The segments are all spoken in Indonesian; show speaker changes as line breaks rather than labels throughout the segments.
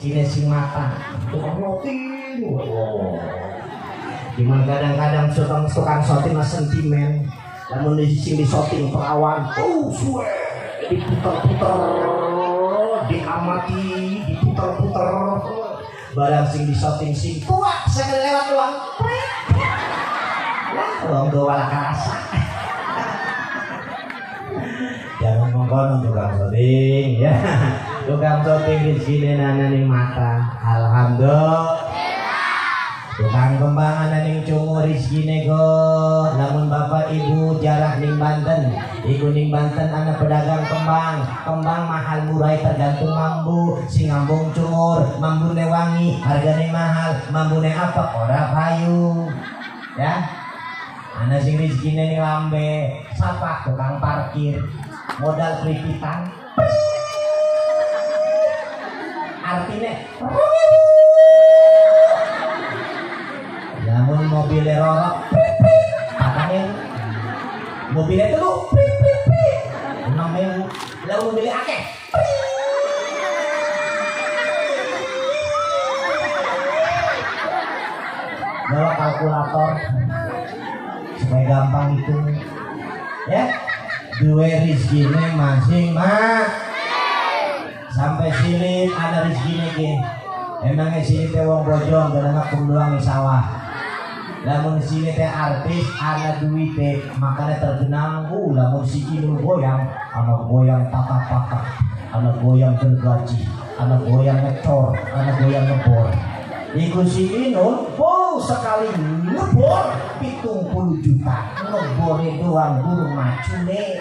rezeki sing mata tukang roti. Cuman kadang-kadang tukang shooting mas sentimen, namun sing di shooting perawan, suwe diputer-puter, diamati, diputer-puter. Barang sing di shooting sing tua, saya lewat doang. Orang tua lah kerasa. Jangan mengkonon tukang shooting, ya. Tukang shooting di sini nana ning mata, alhamdulillah. Tukang kembang ana ning cungu rezekine go. Namun bapak ibu jarak ning Banten, iku ning Banten ana pedagang kembang. Kembang mahal murah tergantung mambu. Sing ngambung cungur, mambune wangi, hargane mahal. Mambune apa? Ora payu. Ya. Ana sing rezekine ning lambe, sapa tukang parkir. Modal kripitan. Artinya namun mobilnya rorok, katanya mobilnya itu tuh, namanya lalu mobilnya akeh. Bawa kalkulator supaya gampang hitung, ya. Dua rezekine masing sampai sini ada rezekine ke. Emangnya sini teh wong bojong dan anak doang di sawah. Lamun sini teh artis ada duit teh makanya tergenang. Lamun si Inul goyang, anak goyang patah-patah, anak goyang gergaji, anak goyang ngecor, anak goyang ngebor. Iku si Inul, sekali ngebor 70 juta, ngebore doang burung macune.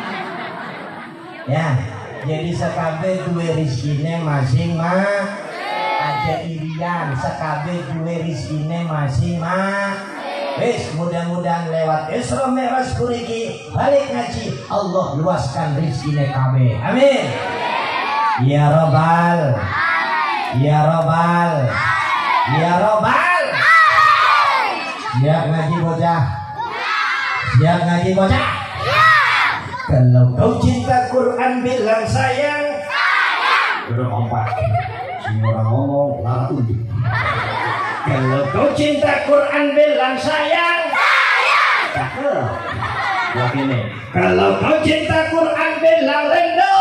Ya, jadi sekabe dua rezekine masing aja irian sekabe dua rezekine masing wis mudah-mudahan lewat Isra Mi'raj kuriki balik ngaji Allah luaskan rezekine kabeh amin ya robbal ya robbal ya robbal. Siap ngaji bocah, siap ngaji bocah. Kalau kau cinta Quran bilang sayang. Udah kompak. Semua orang ngomong lalu. Kalau kau cinta Quran bilang sayang. Cakep. Buat ini. Kalau kau cinta Quran bilang rendo.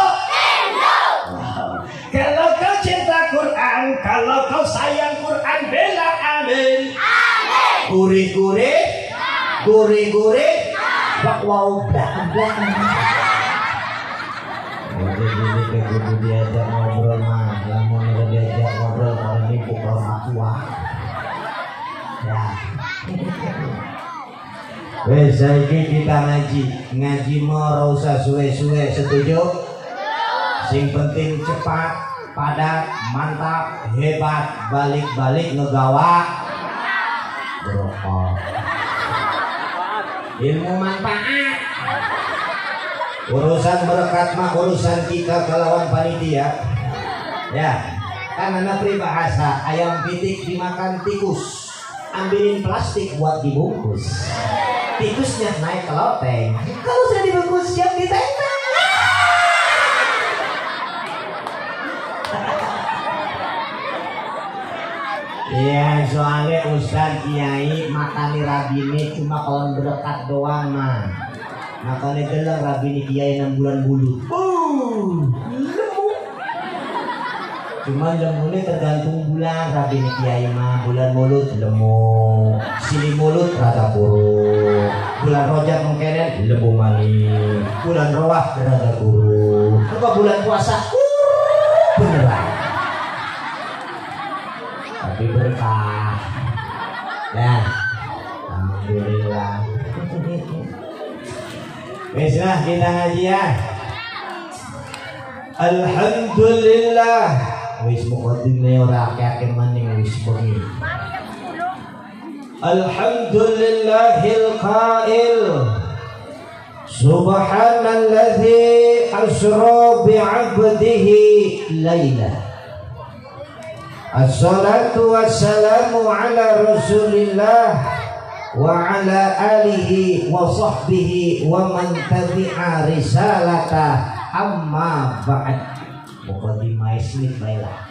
Kalau kau cinta Quran, kalau kau sayang Quran bilang amin. Gurih-gurih, gurih-gurih. Bak wow belakang. Jadi ke kudu diajak ngobrol mah, lamun diajak ngobrol kalau ini pukul tua. Ya. Wes saiki kita ngaji mau usah suwe-suwe, setuju? Sing penting cepat, padat, mantap, hebat, balik-balik ngegawa. Berokok. Ilmu manfaat. Urusan berkat mah urusan kita kelawan panitia. Ya, kan anak peribahasa ayam pitik dimakan tikus, ambilin plastik buat dibungkus. Tikusnya naik ke loteng. Kalau sudah dibungkus siap ditentang. Iya, soalnya Ustaz Kiai makani rabini cuma kalau berdekat doang mah. Makanya gelar rabini Kiai 6 bulan bulu. Lemu. Cuma lemunya tergantung bulan rabini Kiai mah. Bulan mulut lemu, sini mulut rada buruk. Bulan Rojab mengkenen lemu manis. Bulan Roah rada buruk. Apa bulan puasa? Beneran. Tapi berkah. Ya. Alhamdulillah. Bismillah kita ngaji ya. Alhamdulillah. Wis muqaddimnya ora akeh maning wis bengi. Alhamdulillahil qail. Subhanalladzi asra bi'abdihi lailah. Assalatu wassalamu ala Rasulillah wa ala alihi wa sahbihi wa man tabi'a risalata amma ba'd. Muqaddimah ismit baiklah.